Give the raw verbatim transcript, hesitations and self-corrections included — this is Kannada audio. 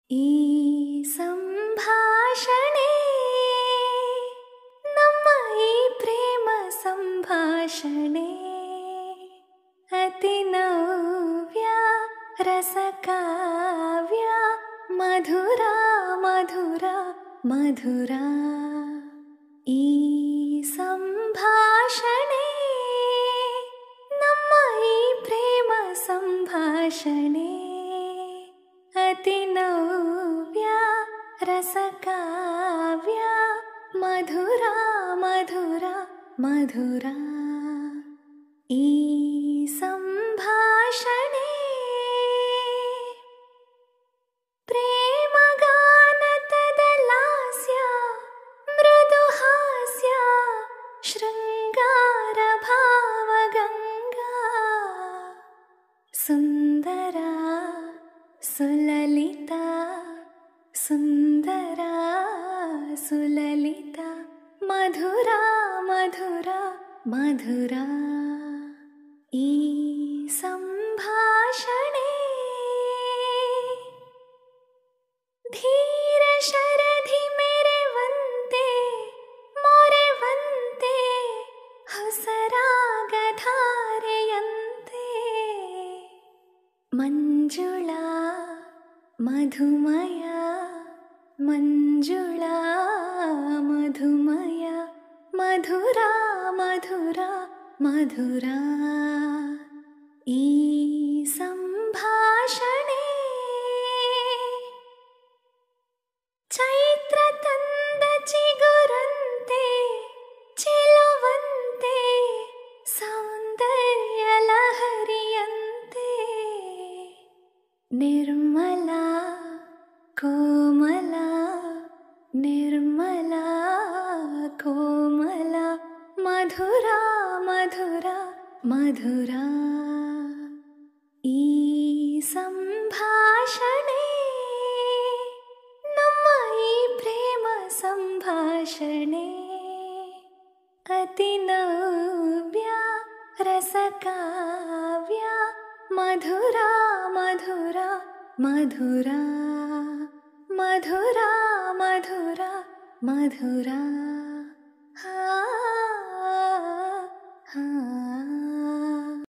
ಈ ಸಂಭಾಷಣೆ ನಮ್ಮ ಈ ಪ್ರೇಮ ಸಂಭಾಷಣೆ ಅತಿ ನವ್ಯ ರಸಕಾವ್ಯ ಮಧುರ ಮಧುರ ಮಧುರ. ಈ ಸಂಭಾಷಣೆ ನಮ್ಮ ಈ ಪ್ರೇಮ ಸಂಭಾಷಣೆ ಅತಿ ನವ್ಯ ರಸಕಾವ್ಯ ಮಧುರ ಮಧುರ ಮಧುರ. ಈ ಸಂಭಾಷಣೆ ಪ್ರೇಮಗಾನತದ ಲಾಸ್ಯ ಮೃದು ಹಾಸ್ಯ ಶೃಂಗಾರ ಭಾವಗಂಗಾ ಸುಂದರ ಸುಲಲಿತ ಸುಂದರ ಸುಲಲಿತ ಮಧುರ ಮಧುರ ಮಧುರ. ಈ ಸಂಭಾಷಣೆ ಧೀರ ಶರಧಿ ಮೆರೆವಂತೆ ಮೊರೆವಂತೆ ಹೊಸರಾಗಧಾರೆಯಂತೆ ಮಂಜುಳ ಮಧುಮಯ ಮಂಜುಳ ಮಧುಮಯ ಮಧುರ ಮಧುರ ಮಧುರ. ಈ ಸಂಭಾಷಣೆ ಚೈತ್ರ ತಂದ ಚಿಗುರಂತೆ ಚೆಲುವಂತೆ ಸೌಂದರ್ಯ ಲಹರಿಯಂತೆ ನಿರ್ಮಲ ಕೋಮಲ ನಿರ್ಮಲ ಕೋಮಲ ಮಧುರ ಮಧುರ ಮಧುರ. ಈ ಸಂಭಾಷಣೆ ನಮ್ಮ ಈ ಪ್ರೇಮ ಸಂಭಾಷಣೆ ಅತಿ ನವ್ಯ ರಸಕಾವ್ಯ ಮಧುರ ಮಧುರ ಮಧುರ ಮಧುರ ಮಧುರ ಮಧುರ.